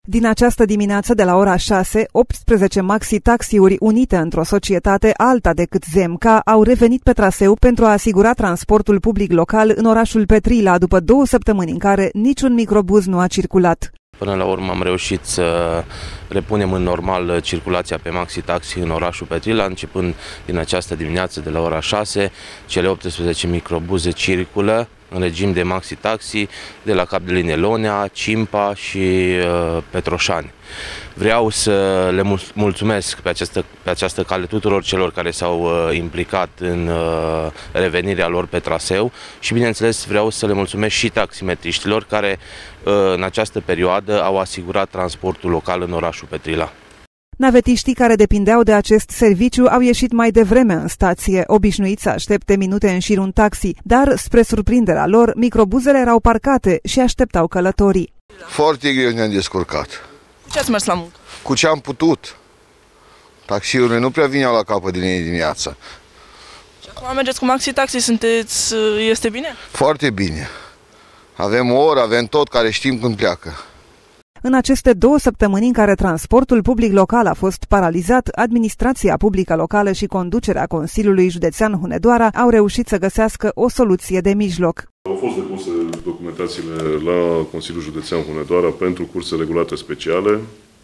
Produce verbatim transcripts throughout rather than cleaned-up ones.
Din această dimineață, de la ora șase, optsprezece maxi-taxiuri unite într-o societate alta decât Zemca au revenit pe traseu pentru a asigura transportul public local în orașul Petrila, după două săptămâni în care niciun microbuz nu a circulat. Până la urmă am reușit să repunem în normal circulația pe maxi-taxi în orașul Petrila, începând din această dimineață de la ora șase, cele optsprezece microbuze circulă în regim de maxi-taxi de la cap de linie Lonea, Cimpa și uh, Petroșani. Vreau să le mulțumesc pe această, pe această cale tuturor celor care s-au uh, implicat în uh, revenirea lor pe traseu și, bineînțeles, vreau să le mulțumesc și taximetriștilor care uh, în această perioadă au asigurat transportul local în orașul Petrila. Navetiștii care depindeau de acest serviciu au ieșit mai devreme în stație, obișnuiți să aștepte minute în șir un taxi, dar, spre surprinderea lor, microbuzele erau parcate și așteptau călătorii. Foarte greu ne-am descurcat. Cu ce ați mers la muncă? Cu ce am putut. Taxiurile nu prea vineau la capăt din linie dimineața. Și acum mergeți cu maxi-taxi, sunteți, este bine? Foarte bine. Avem o oră, avem tot, care știm când pleacă. În aceste două săptămâni în care transportul public local a fost paralizat, administrația publică locală și conducerea Consiliului Județean Hunedoara au reușit să găsească o soluție de mijloc. Au fost depuse documentațiile la Consiliul Județean Hunedoara pentru curse regulate speciale.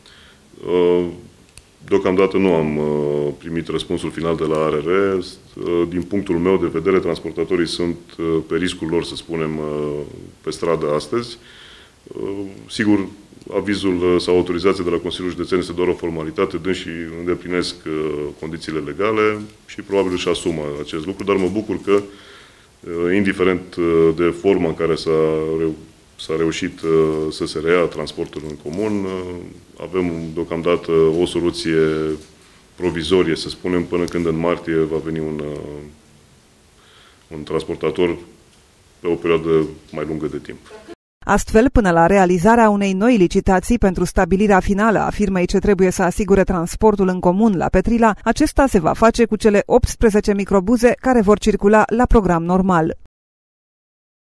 Deocamdată nu am primit răspunsul final de la A R R. Din punctul meu de vedere, transportatorii sunt pe riscul lor, să spunem, pe stradă astăzi. Sigur, avizul sau autorizația de la Consiliul Județean este doar o formalitate, dânsii îndeplinesc condițiile legale și probabil își asumă acest lucru, dar mă bucur că, indiferent de forma în care s-a reu- s-a reușit să se reia transportul în comun, avem deocamdată o soluție provizorie, să spunem, până când în martie va veni un, un transportator pe o perioadă mai lungă de timp. Astfel, până la realizarea unei noi licitații pentru stabilirea finală a firmei ce trebuie să asigure transportul în comun la Petrila, acesta se va face cu cele optsprezece microbuze care vor circula la program normal.